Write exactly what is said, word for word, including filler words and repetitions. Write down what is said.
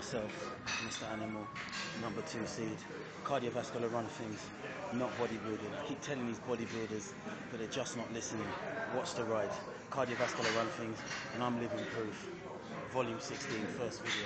myself, Mister Animal, number two seed. Cardiovascular run things, not bodybuilding. I keep telling these bodybuilders, but they're just not listening. Watch the ride. Cardiovascular run things, and I'm living proof. Volume sixteen, first video.